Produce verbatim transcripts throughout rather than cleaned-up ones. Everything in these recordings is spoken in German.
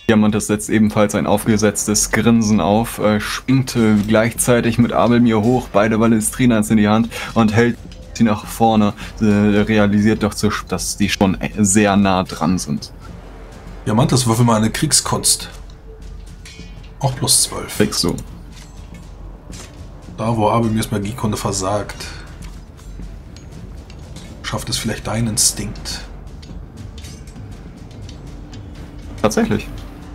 Diamantes setzt ebenfalls ein aufgesetztes Grinsen auf, äh, springt äh, gleichzeitig mit Abelmir hoch, beide Balestrinas in die Hand und hält sie nach vorne, äh, realisiert doch, zu, dass die schon sehr nah dran sind. Diamantes, würfel mal eine Kriegskunst. Auch plus zwölf. Kriegst du. Da, wo Abelmirs Magiekunde versagt, schafft es vielleicht dein Instinkt. Tatsächlich.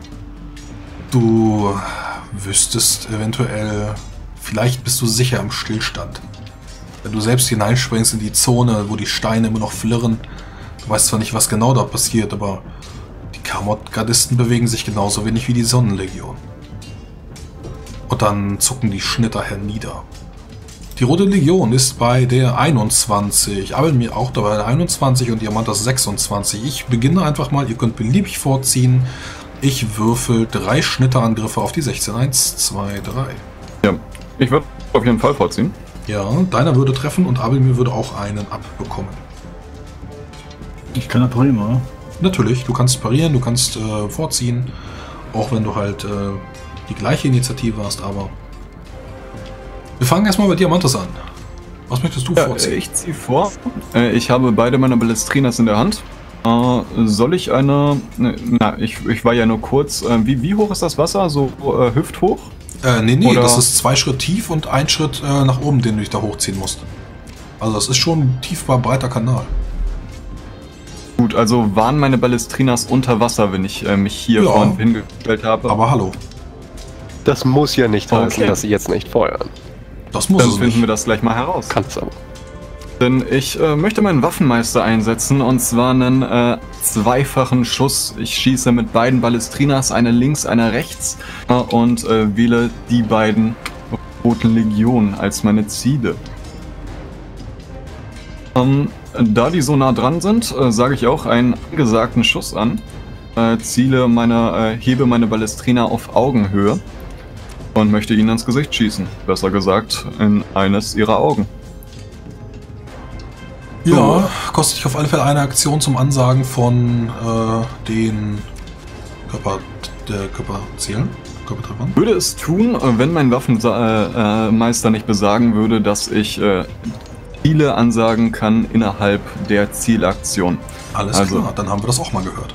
Du wüsstest eventuell, vielleicht bist du sicher im Stillstand. Wenn du selbst hineinspringst in die Zone, wo die Steine immer noch flirren, du weißt zwar nicht, was genau da passiert, aber die Kamot-Gardisten bewegen sich genauso wenig wie die Sonnenlegion. Und dann zucken die Schnitter hernieder. Die Rote Legion ist bei der einundzwanzig, Abelmir auch dabei der einundzwanzig und Diamantas sechsundzwanzig. Ich beginne einfach mal, ihr könnt beliebig vorziehen. Ich würfel drei Schnitterangriffe auf die sechzehn. Eins, zwei, drei. Ja, ich würde auf jeden Fall vorziehen. Ja, deiner würde treffen und Abelmir würde auch einen abbekommen. Ich kann da parieren, oder? Natürlich, du kannst parieren, du kannst äh, vorziehen, auch wenn du halt äh, die gleiche Initiative hast, aber wir fangen erstmal bei Diamantes an. Was möchtest du Ja, vorziehen? ich ziehe vor. Äh, ich habe beide meine Balestrinas in der Hand. Äh, soll ich eine... Ne, na, ich, ich war ja nur kurz. Äh, wie, wie hoch ist das Wasser? So äh, hüfthoch? Äh, nee, nee, Oder das ist zwei Schritt tief und ein Schritt äh, nach oben, den du dich da hochziehen musst. Also das ist schon ein tiefbar, breiter Kanal. Gut, also waren meine Balestrinas unter Wasser, wenn ich äh, mich hier Ja. vorne hingestellt habe. Aber hallo, Das muss ja nicht heißen, Okay. dass sie jetzt nicht feuern. das muss Dann es finden nicht. wir das gleich mal heraus. Kann es aber. Denn ich äh, möchte meinen Waffenmeister einsetzen, und zwar einen äh, zweifachen Schuss. Ich schieße mit beiden Balestrinas, eine links, eine rechts, äh, und äh, wähle die beiden Roten Legionen als meine Ziele. Ähm, da die so nah dran sind, äh, sage ich auch einen angesagten Schuss an, äh, ziele meine, äh, hebe meine Balestrina auf Augenhöhe und möchte ihnen ins Gesicht schießen. Besser gesagt, in eines ihrer Augen. Ja, kostet dich auf alle Fälle eine Aktion zum Ansagen von äh, den Körper, der Körperzielen, Körpertreffern. Würde es tun, äh, wenn mein Waffenmeister äh, Meister nicht besagen würde, dass ich äh, Ziele ansagen kann innerhalb der Zielaktion. Alles Also- klar, dann haben wir das auch mal gehört.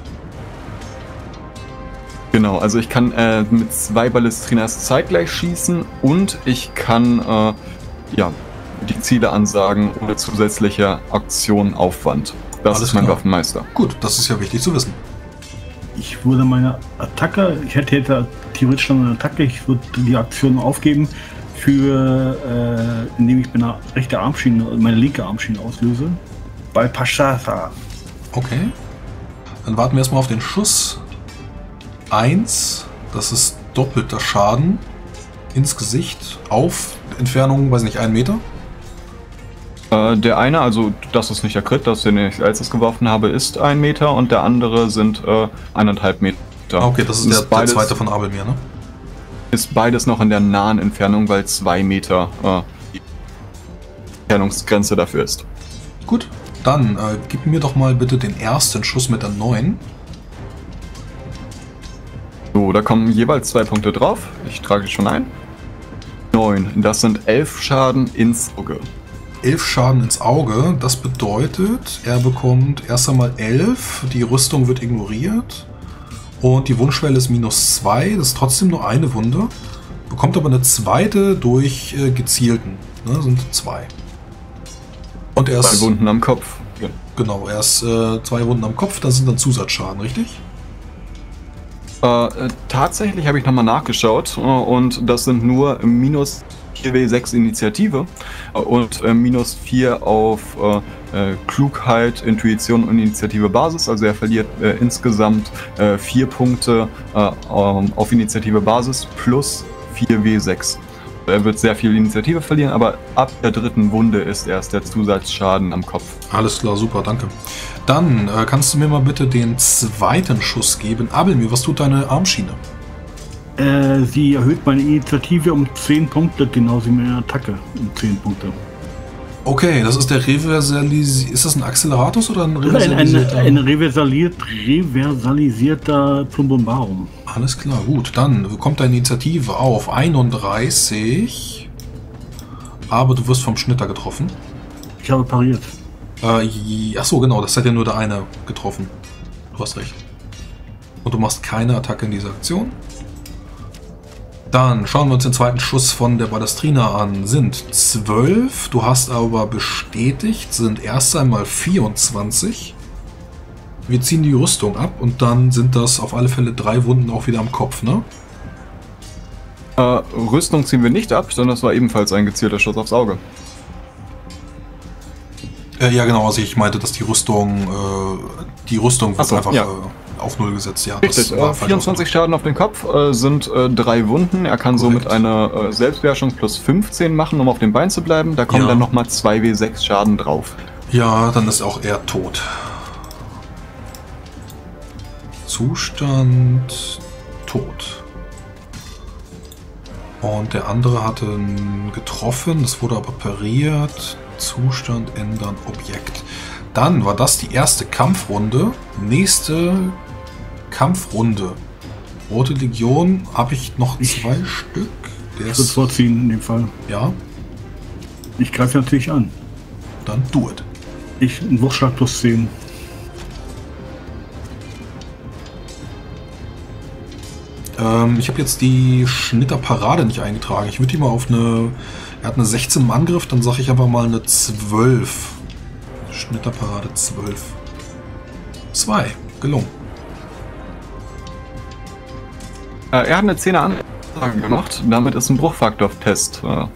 Genau, also ich kann äh, mit zwei Balestrinas zeitgleich schießen und ich kann äh, ja, die Ziele ansagen ohne zusätzlicher Aktionaufwand. Das Alles ist mein klar. Waffenmeister. Gut, das ist ja wichtig zu wissen. Ich würde meine Attacke, ich hätte, hätte theoretisch schon eine Attacke, ich würde die Aktion aufgeben, für, äh, indem ich meine rechte Armschiene, meine linke Armschiene auslöse. Bei Pashasa. Okay. Dann warten wir erstmal auf den Schuss. Eins, das ist doppelter Schaden ins Gesicht auf Entfernung, weiß nicht, einen Meter. Äh, der eine, also das ist nicht der Crit, das den ich als erstes geworfen habe, ist ein Meter und der andere sind äh, eineinhalb Meter. Ah, okay, das ist der, der beides, zweite von Abelmir, ne? Ist beides noch in der nahen Entfernung, weil zwei Meter äh, die Entfernungsgrenze dafür ist. Gut, dann äh, gib mir doch mal bitte den ersten Schuss mit der neun. So, da kommen jeweils zwei Punkte drauf. Ich trage schon ein. Neun. Das sind elf Schaden ins Auge. elf Schaden ins Auge, das bedeutet, er bekommt erst einmal elf, die Rüstung wird ignoriert und die Wundschwelle ist minus zwei, das ist trotzdem nur eine Wunde, bekommt aber eine zweite durch äh, gezielten, ne, sind zwei. Und er ist, Zwei Wunden am Kopf. Ja. genau, er ist äh, zwei Wunden am Kopf, das sind dann Zusatzschaden, richtig? Äh, äh, tatsächlich habe ich nochmal nachgeschaut äh, und das sind nur minus vier W sechs Initiative äh, und äh, minus vier auf äh, äh, Klugheit, Intuition und Initiative Basis. Also er verliert äh, insgesamt äh, vier Punkte äh, ähm, auf Initiative Basis plus vier W sechs. Er wird sehr viel Initiative verlieren, aber ab der dritten Wunde ist erst der Zusatzschaden am Kopf. Alles klar, super, danke. Dann äh, kannst du mir mal bitte den zweiten Schuss geben. Abelmir, was tut deine Armschiene? Äh, sie erhöht meine Initiative um zehn Punkte, genauso wie meine Attacke um zehn Punkte. Okay, das ist der Reversalis... Ist das ein Acceleratus oder ein Ein, ein, reversalisierter? ein reversaliert, reversalisierter Plumbumbarum. Alles klar, gut. Dann kommt deine Initiative auf einunddreißig. Aber du wirst vom Schnitter getroffen. Ich habe pariert. Äh, achso, genau, das hat ja nur der eine getroffen. Du hast recht. Und du machst keine Attacke in dieser Aktion. Dann schauen wir uns den zweiten Schuss von der Balestrina an. Sind zwölf, du hast aber bestätigt, sind erst einmal vierundzwanzig. Wir ziehen die Rüstung ab und dann sind das auf alle Fälle drei Wunden auch wieder am Kopf, ne? Äh, Rüstung ziehen wir nicht ab, sondern das war ebenfalls ein gezielter Schuss aufs Auge. Äh, ja genau, also ich meinte, dass die Rüstung, äh, die Rüstung wird so, einfach ja. äh, auf Null gesetzt, ja. Richtig, äh, vierundzwanzig Schaden auf den Kopf äh, sind äh, drei Wunden. Er kann Korrekt. somit eine äh, Selbstbeherrschung plus fünfzehn machen, um auf dem Bein zu bleiben. Da kommen Ja. dann nochmal zwei W sechs Schaden drauf. Ja, dann ist auch er tot. Zustand tot. Und der andere hatte ihn getroffen, das wurde aber pariert. Zustand ändern, Objekt. Dann war das die erste Kampfrunde. Nächste Kampfrunde. Rote Legion habe ich noch Ich- zwei Stück. Der Ich würde ist, vorziehen in dem Fall. ja, Ich greife natürlich an. dann do it. Ich einen Wurfschlag plus zehn. Ähm, ich habe jetzt die Schnitterparade nicht eingetragen. Ich würde die mal auf eine... Er hat eine sechzehn im Angriff, dann sage ich aber mal eine zwölf. Schnitterparade zwölf. zwei. Gelungen. Äh, er hat eine zehner Ansage gemacht. Damit ist ein Bruchfaktor-Test. Äh,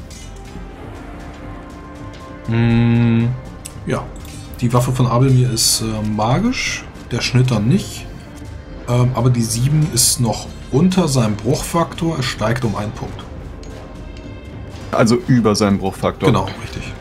Mm, ja. Die Waffe von Abelmir ist äh, magisch. Der Schnitter nicht. Ähm, aber die sieben ist noch unter seinem Bruchfaktor. Es steigt um einen Punkt. also über seinen Bruchfaktor. Genau, richtig.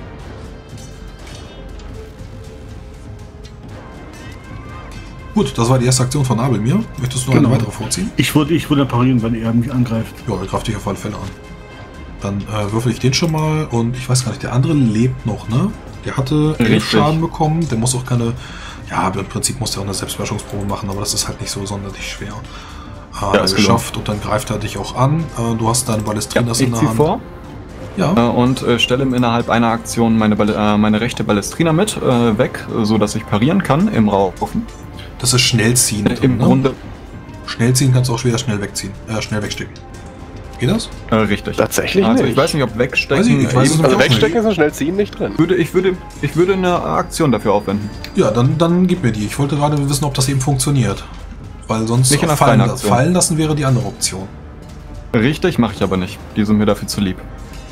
Gut, das war die erste Aktion von Abelmir. Möchtest du noch Genau. eine weitere vorziehen? Ich würde ich würde parieren, wenn er mich angreift. Ja, er greift dich auf alle Fälle an. Dann äh, würfel ich den schon mal und ich weiß gar nicht, der andere lebt noch, ne? Der hatte elf Richtig. Schaden bekommen, der muss auch keine... Ja, aber im Prinzip muss der auch eine Selbstbeherrschungsprobe machen, aber das ist halt nicht so sonderlich schwer. Äh, Ja, ja, ist geschafft und dann greift er dich auch an. Äh, du hast deine Ja, Balestrinas ich in der ziehe Hand. vor Ja, äh, und äh, stelle ihm innerhalb einer Aktion meine, Bal äh, meine rechte Balestrina mit äh, weg, so dass ich parieren kann im Raum. das ist Schnellziehen. Äh, Im ne? Grunde Schnellziehen kannst du auch schwer schnell wegziehen. Äh, schnell wegstecken. Geht das? äh, richtig. Tatsächlich Also nicht. ich weiß nicht, ob wegstecken. Weiß ich nicht, ich weiß es ebenfalls- Also auch nicht. wegstecken ist und schnell ziehen nicht drin. würde, ich, würde, ich würde eine Aktion dafür aufwenden. Ja, dann, dann gib mir die. Ich wollte gerade wissen, ob das eben funktioniert. Weil sonst Nicht in der fallen, freien la- Aktion. fallen lassen wäre die andere Option. Richtig, mache ich aber nicht. Die sind mir dafür zu lieb.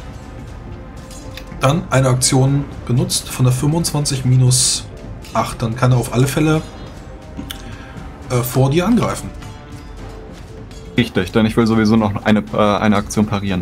Dann eine Aktion benutzt von der fünfundzwanzig minus acht. Dann kann er auf alle Fälle äh, vor dir angreifen. Richtig, denn ich will sowieso noch eine, äh, eine Aktion parieren.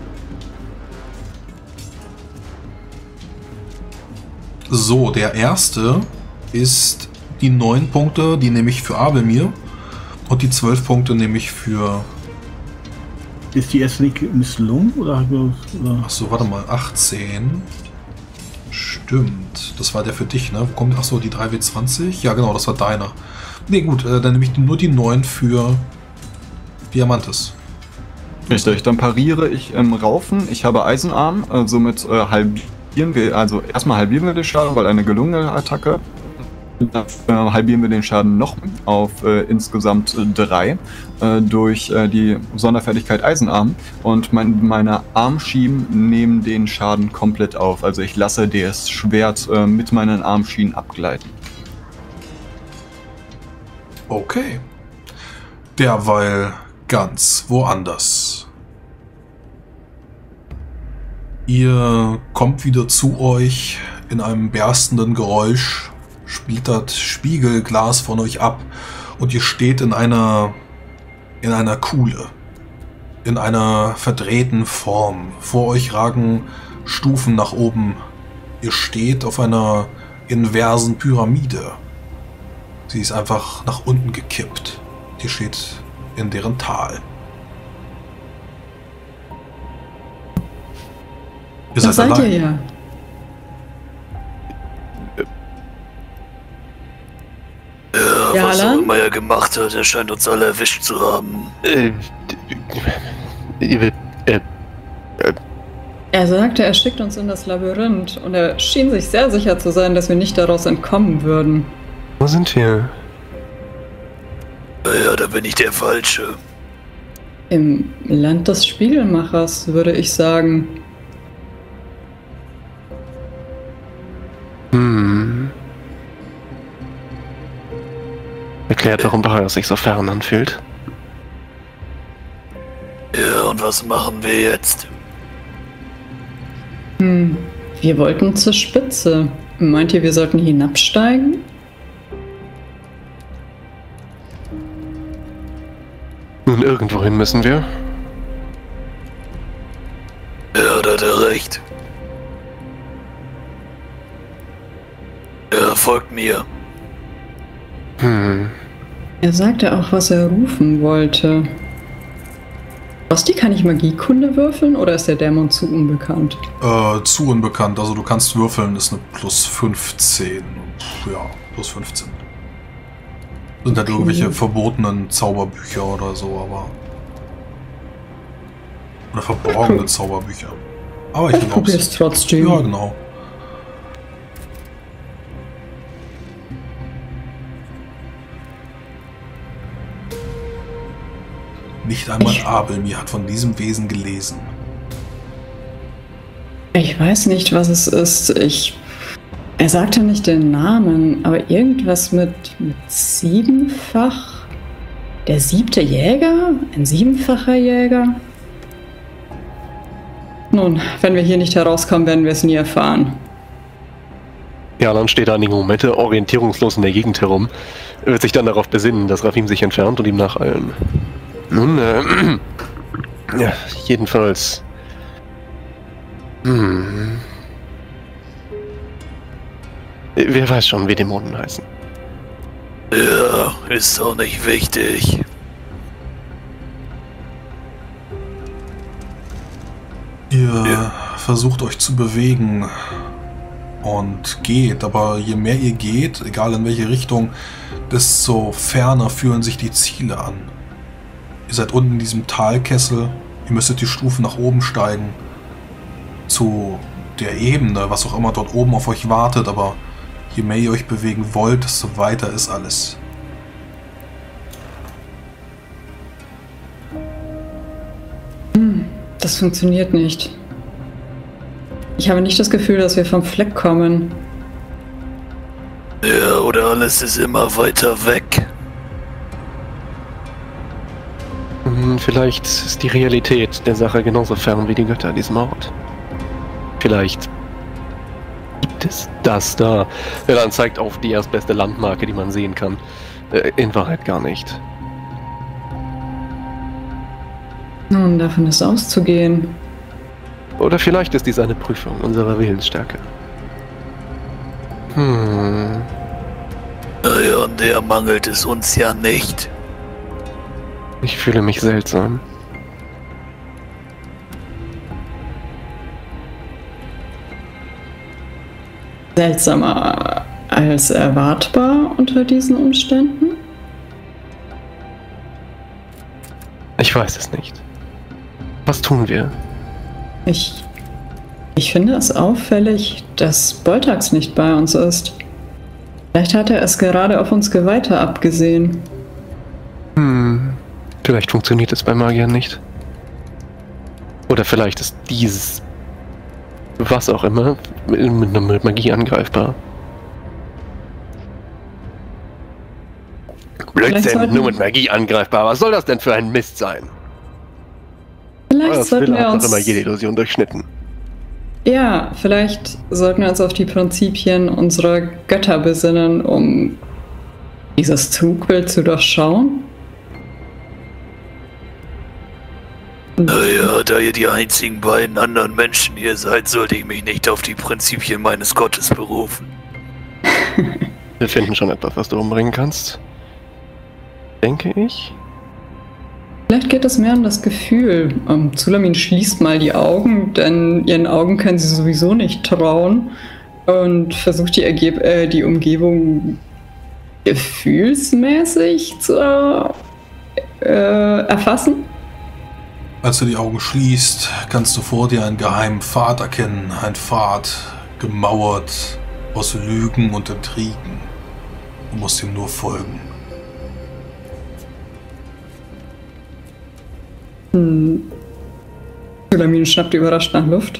So, der erste ist die neun Punkte, die nehme ich für Abelmir. Und die zwölf Punkte nehme ich für... Ist die erste nicht misslungen? Oder, oder? Achso, warte mal, achtzehn. Stimmt, das war der für dich, ne? Wo kommt... Achso, die drei W zwanzig? Ja, genau, das war deiner. Ne, gut, äh, dann nehme ich nur die neun für Diamantes. Richtig, dann pariere ich im Raufen. Ich habe Eisenarm, äh, somit äh, halbieren wir, also erstmal halbieren wir den Schaden, weil eine gelungene Attacke. Dann äh, halbieren wir den Schaden noch auf äh, insgesamt äh, drei äh, durch äh, die Sonderfertigkeit Eisenarm. Und mein, meine Armschienen nehmen den Schaden komplett auf. Also ich lasse das Schwert äh, mit meinen Armschienen abgleiten. Okay. Derweil ganz woanders. Ihr kommt wieder zu euch in einem berstenden Geräusch, spielt das Spiegelglas von euch ab und ihr steht in einer in einer Kuhle, in einer verdrehten Form. Vor euch ragen Stufen nach oben. Ihr steht auf einer inversen Pyramide. Sie ist einfach nach unten gekippt. Ihr steht in deren Tal. Ihr Da seid allein. ihr ja. Ja, Was auch Alan? immer er gemacht hat, er scheint uns alle erwischt zu haben. Äh, äh, äh, Er sagte, er schickt uns in das Labyrinth und er schien sich sehr sicher zu sein, dass wir nicht daraus entkommen würden. wo sind wir? Naja, da bin ich der Falsche. Im Land des Spiegelmachers, würde ich sagen. Hm. Erklärt, warum Bahar sich so fern anfühlt. Ja, und was machen wir jetzt? Hm, wir wollten zur Spitze. Meint ihr, wir sollten hinabsteigen? Nun, irgendwohin müssen wir. Ja, da hat er recht. Ja, folgt mir. Hm. Er sagte auch, was er rufen wollte. Basti, kann ich Magiekunde würfeln oder ist der Dämon zu unbekannt? Äh, zu unbekannt. Also du kannst würfeln, ist eine plus fünfzehn. Ja, plus fünfzehn. Sind halt Okay. irgendwelche verbotenen Zauberbücher oder so, aber... Oder verborgene Zauberbücher. Aber ich glaube Probier's trotzdem. Ja, genau. Nicht einmal Ich- Abelmir hat von diesem Wesen gelesen. Ich weiß nicht, was es ist. Ich. Er sagte nicht den Namen, aber irgendwas mit, mit siebenfach. Der siebte Jäger? Ein siebenfacher Jäger? Nun, wenn wir hier nicht herauskommen, werden wir es nie erfahren. Ja, dann steht er einige Momente orientierungslos in der Gegend herum, wird sich dann darauf besinnen, dass Rafim sich entfernt und ihm nacheilen. Nun, äh, ja, jedenfalls. Hm. Wer weiß schon, wie Dämonen heißen. Ja, ist auch nicht wichtig. Ihr Ja. versucht euch zu bewegen und geht, aber je mehr ihr geht, egal in welche Richtung, desto ferner fühlen sich die Ziele an. Ihr seid unten in diesem Talkessel, ihr müsstet die Stufen nach oben steigen, zu der Ebene, was auch immer dort oben auf euch wartet, aber je mehr ihr euch bewegen wollt, desto weiter ist alles. Das funktioniert nicht. Ich habe nicht das Gefühl, dass wir vom Fleck kommen. Ja, oder alles ist immer weiter weg. Hm, Vielleicht ist die Realität der Sache genauso fern wie die Götter an diesem Ort. Vielleicht gibt es das da. Der dann zeigt auf die erstbeste Landmarke, die man sehen kann. Äh, In Wahrheit gar nicht. Nun, davon ist auszugehen. Oder vielleicht ist dies eine Prüfung unserer Willensstärke. Hm. Naja, an der mangelt es uns ja nicht. Ich fühle mich seltsam. Seltsamer als erwartbar unter diesen Umständen? Ich weiß es nicht. Was tun wir? Ich. Ich finde es auffällig, dass Boltax nicht bei uns ist. Vielleicht hat er es gerade auf uns Geweihte abgesehen. Hm. Vielleicht funktioniert es bei Magiern nicht. Oder vielleicht ist dieses, was auch immer, mit, mit, mit Magie angreifbar. Vielleicht Blödsinn, sollten- nur mit Magie angreifbar. Was soll das denn für ein Mist sein? Vielleicht Das sollten Wille wir hat uns. doch immer jede Illusion durchschnitten. Ja, vielleicht sollten wir uns auf die Prinzipien unserer Götter besinnen, um dieses Trugbild zu durchschauen. Naja, da ihr die einzigen beiden anderen Menschen hier seid, sollte ich mich nicht auf die Prinzipien meines Gottes berufen. Wir finden schon etwas, was du umbringen kannst. Denke ich. Vielleicht geht es mehr um das Gefühl. Ähm, Zulamin schließt mal die Augen, denn ihren Augen können sie sowieso nicht trauen und versucht die, Ergeb äh, die Umgebung gefühlsmäßig zu äh, erfassen? Als du die Augen schließt, kannst du vor dir einen geheimen Pfad erkennen. Ein Pfad, gemauert aus Lügen und Intrigen. Du musst ihm nur folgen. Hm. Sulamin schnappt überrascht nach Luft.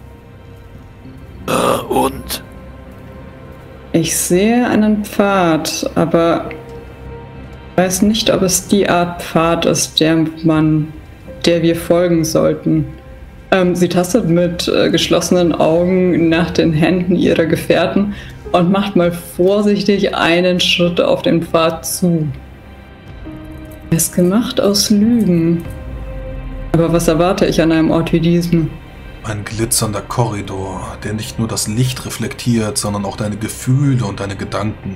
Ah, und? Ich sehe einen Pfad, aber ich weiß nicht, ob es die Art Pfad ist, der man, der wir folgen sollten. Ähm, sie tastet mit äh, geschlossenen Augen nach den Händen ihrer Gefährten und macht mal vorsichtig einen Schritt auf den Pfad zu. Er ist gemacht aus Lügen. Aber was erwarte ich an einem Ort wie diesem? Ein glitzernder Korridor, der nicht nur das Licht reflektiert, sondern auch deine Gefühle und deine Gedanken.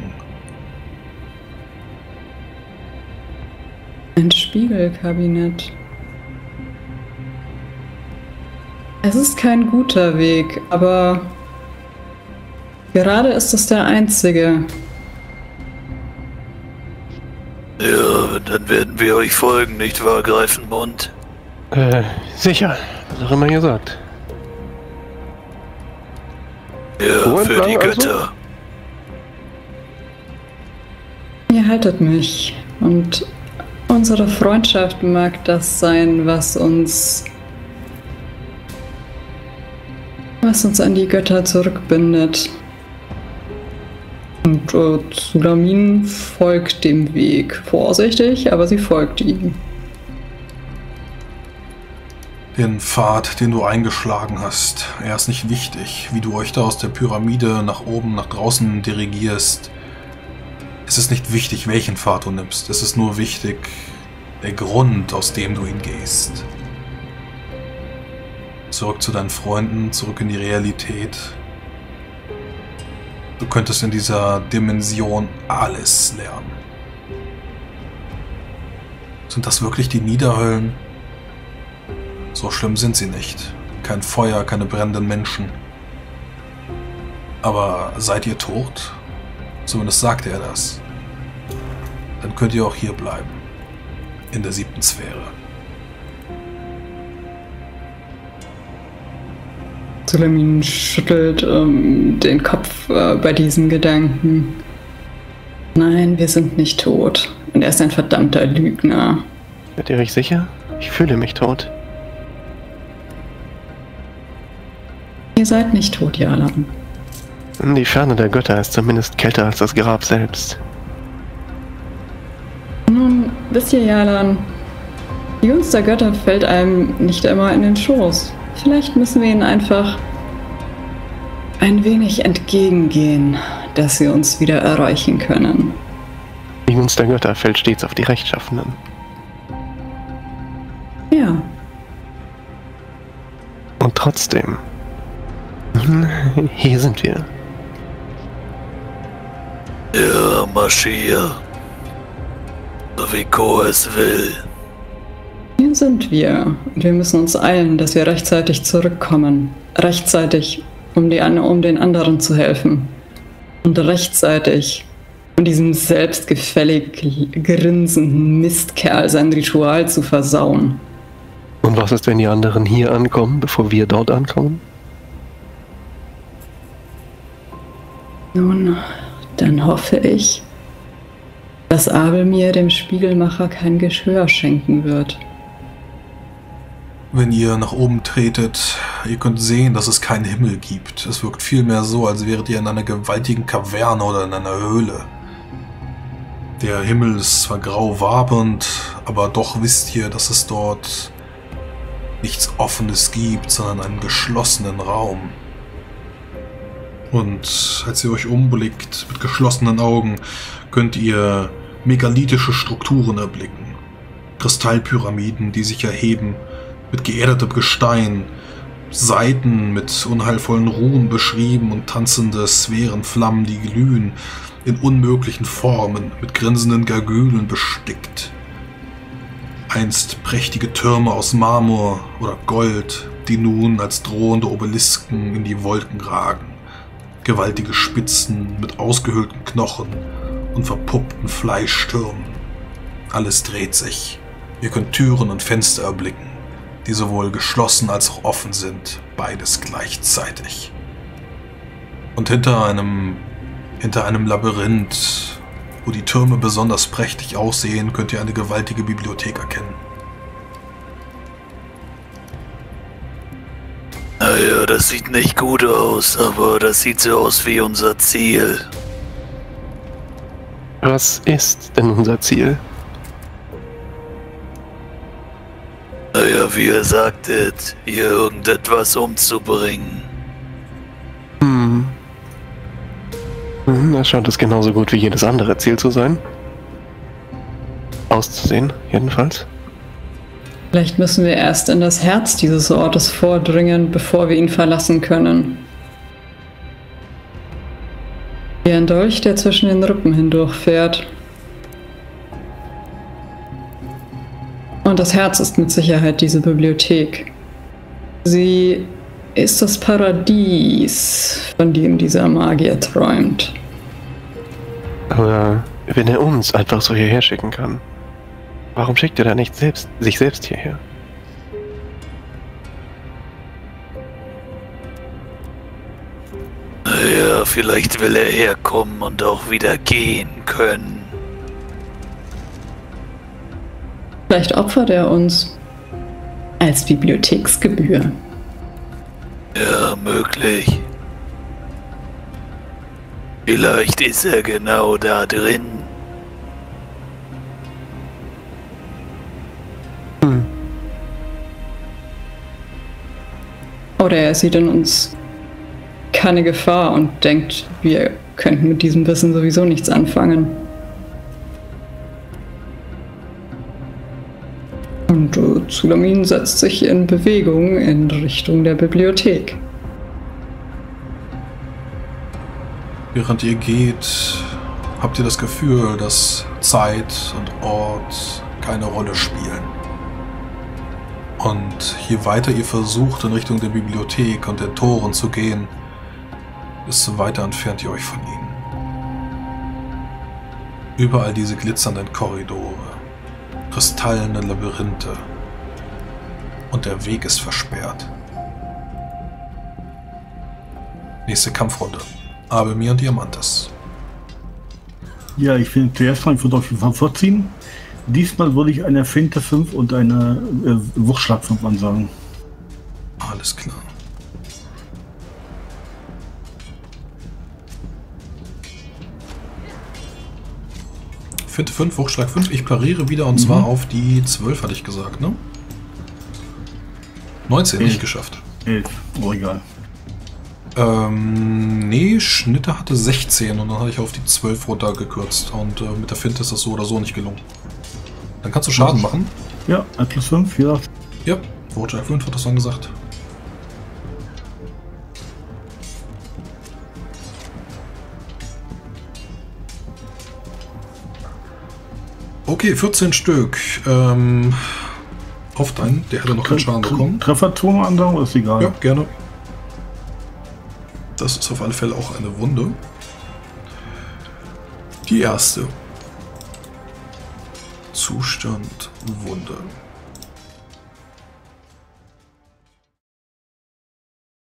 Ein Spiegelkabinett. Es ist kein guter Weg, aber gerade ist es der einzige. Ja, dann werden wir euch folgen, nicht wahr, Greifenmund? Äh, sicher. Was auch immer ihr sagt. Ja, Wo für die entlang also? Götter. Ihr haltet mich und unsere Freundschaft mag das sein, was uns was uns an die Götter zurückbindet. Und äh, Sulamin folgt dem Weg. Vorsichtig, aber sie folgt ihm. Den Pfad, den du eingeschlagen hast, er ist nicht wichtig, wie du euch da aus der Pyramide nach oben, nach draußen dirigierst. Es ist nicht wichtig, welchen Pfad du nimmst. Es ist nur wichtig, der Grund, aus dem du ihn gehst. Zurück zu deinen Freunden, zurück in die Realität. Du könntest in dieser Dimension alles lernen. Sind das wirklich die Niederhöllen? So schlimm sind sie nicht. Kein Feuer, keine brennenden Menschen. Aber seid ihr tot? Zumindest sagte er das. Dann könnt ihr auch hier bleiben. In der siebten Sphäre. Sulamin schüttelt ähm, den Kopf äh, bei diesem Gedanken. Nein, wir sind nicht tot. Und er ist ein verdammter Lügner. Seid ihr euch sicher? Ich fühle mich tot. Ihr seid nicht tot, Yalan. Die Ferne der Götter ist zumindest kälter als das Grab selbst. Nun, wisst ihr, Yalan, die Gunst der Götter fällt einem nicht immer in den Schoß. Vielleicht müssen wir ihnen einfach ein wenig entgegengehen, dass sie uns wieder erreichen können. Die Gunst der Götter fällt stets auf die Rechtschaffenen. Ja. Und trotzdem... Hier sind wir. Ja, marschier. So wie Ko es will. Hier sind wir. Und wir müssen uns eilen, dass wir rechtzeitig zurückkommen. Rechtzeitig, um, die, um den anderen zu helfen. Und rechtzeitig, um diesem selbstgefällig grinsenden Mistkerl sein Ritual zu versauen. Und was ist, wenn die anderen hier ankommen, bevor wir dort ankommen? Nun, dann hoffe ich, dass Abel mir, dem Spiegelmacher, kein Geschwür schenken wird. Wenn ihr nach oben tretet, ihr könnt sehen, dass es keinen Himmel gibt. Es wirkt vielmehr so, als wäret ihr in einer gewaltigen Kaverne oder in einer Höhle. Der Himmel ist zwar grau wabernd, aber doch wisst ihr, dass es dort nichts Offenes gibt, sondern einen geschlossenen Raum. Und als ihr euch umblickt mit geschlossenen Augen, könnt ihr megalithische Strukturen erblicken. Kristallpyramiden, die sich erheben, mit geerdetem Gestein, Seiten mit unheilvollen Runen beschrieben und tanzende Sphärenflammen, die glühen, in unmöglichen Formen, mit grinsenden Gargülen bestickt. Einst prächtige Türme aus Marmor oder Gold, die nun als drohende Obelisken in die Wolken ragen. Gewaltige Spitzen mit ausgehöhlten Knochen und verpuppten Fleischstürmen. Alles dreht sich. Ihr könnt Türen und Fenster erblicken, die sowohl geschlossen als auch offen sind, beides gleichzeitig. Und hinter einem, hinter einem Labyrinth, wo die Türme besonders prächtig aussehen, könnt ihr eine gewaltige Bibliothek erkennen. Naja, das sieht nicht gut aus, aber das sieht so aus wie unser Ziel. Was ist denn unser Ziel? Naja, wie ihr sagtet, hier irgendetwas umzubringen. Hm. Hm, da scheint es genauso gut wie jedes andere Ziel zu sein. Auszusehen, jedenfalls. Vielleicht müssen wir erst in das Herz dieses Ortes vordringen, bevor wir ihn verlassen können. Wie ein Dolch, der zwischen den Rippen hindurchfährt. Und das Herz ist mit Sicherheit diese Bibliothek. Sie ist das Paradies, von dem dieser Magier träumt. Aber wenn er uns einfach so hierher schicken kann, warum schickt er da nicht selbst, sich selbst hierher? Naja, vielleicht will er herkommen und auch wieder gehen können. Vielleicht opfert er uns als Bibliotheksgebühr. Ja, möglich. Vielleicht ist er genau da drin. Hm. Oder er sieht in uns keine Gefahr und denkt, wir könnten mit diesem Wissen sowieso nichts anfangen. Und äh, Zulamin setzt sich in Bewegung in Richtung der Bibliothek. Während ihr geht, habt ihr das Gefühl, dass Zeit und Ort keine Rolle spielen. Und je weiter ihr versucht, in Richtung der Bibliothek und den Toren zu gehen, desto weiter entfernt ihr euch von ihnen. Überall diese glitzernden Korridore, kristallene Labyrinthe und der Weg ist versperrt. Nächste Kampfrunde. Abelmir und Diamantes. Ja, ich finde zuerst mal, ich würde auf jeden Fall vorziehen. Diesmal würde ich eine Finte fünf und eine äh, Wuchtschlag fünf ansagen. Alles klar. Finte fünf, Wuchtschlag fünf. Ich pariere wieder und mhm. zwar auf die zwölf, hatte ich gesagt, ne? neunzehn, elf. Nicht geschafft. elf, oh egal. Ähm, nee, Schnitte hatte sechzehn und dann hatte ich auf die zwölf runtergekürzt und äh, mit der Finte ist das so oder so nicht gelungen. Dann kannst du Schaden machen. Ja, ein plus fünf, ja. Ja, Wuchtschlag fünf hat das dann gesagt. Okay, vierzehn Stück. Ähm, auf deinen, der hätte noch keinen Schaden bekommen. Trefferturm ansagen, ist egal. Ja, gerne. Das ist auf alle Fälle auch eine Wunde. Die erste. Zustand, Wunde.